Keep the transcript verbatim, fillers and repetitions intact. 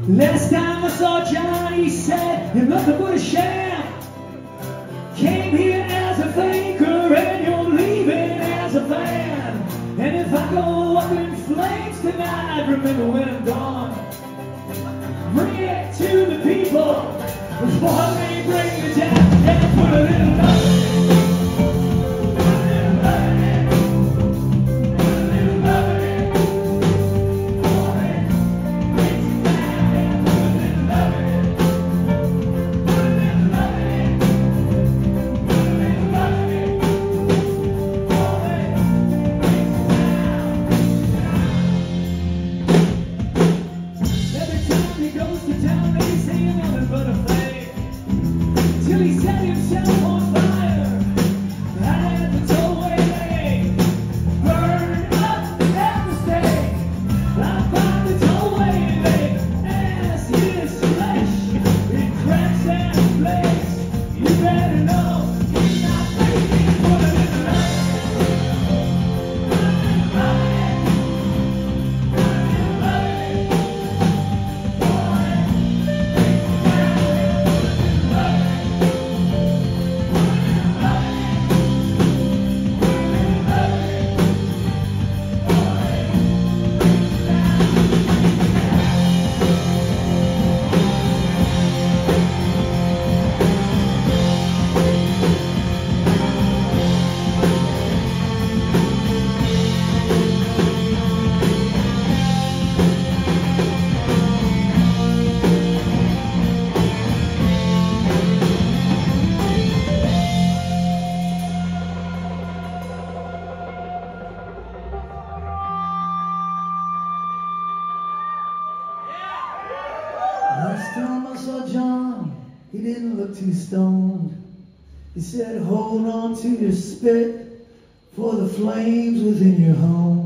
Last time I saw John, he said, you're nothing but a sham. Came here as a faker and you're leaving as a fan. And if I go up in flames tonight, remember when I'm gone. Bring it to the people before they bring me down and put a little love. Till he set himself on fire at the tollway lane. Burn up everything out by the tollway lane. As his flesh it cracks and flakes, you better know he's not waiting for the little light. Last time I saw John, he didn't look too stoned. He said, hold on to your spit for the flames within your home.